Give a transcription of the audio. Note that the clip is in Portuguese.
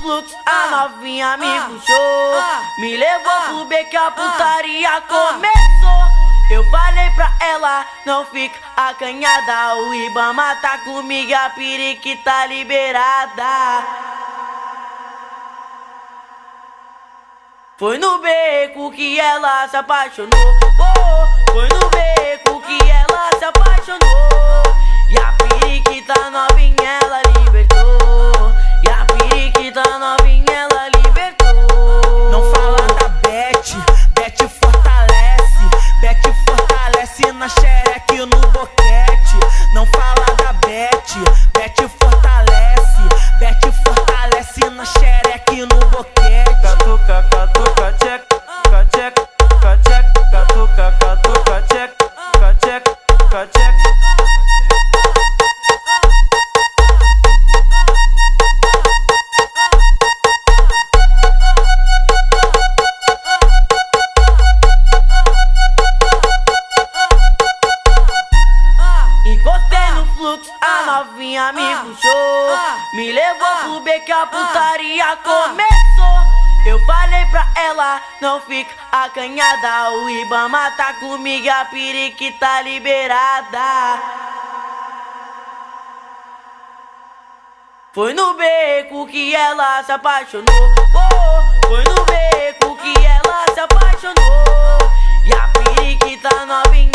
fluxo, a novinha me puxou, me levou pro beco, a putaria começou. Eu falei pra ela, não fica acanhada, o Ibama tá comigo, a periquita liberada. Foi no beco que ela se apaixonou, foi no beco que ela se apaixonou. E a periquita novinha ela libertou, e a periquita novinha ela libertou. Não fala da Beth, Beth fortalece na xereca e no boquete. Não fala da Beth, Beth fortalece na xereca e no boquete. Catuca, catuca, check, check, check, catuca, catuca, check, check, check. Encostei no fluxo, a novinha me puxou, me levou pro beco, a putaria começou. Eu falei pra ela, não fica acanhada, o Ibama tá comigo, a periquita liberada. Foi no beco que ela se apaixonou, foi no beco que ela se apaixonou. E a periquita novinha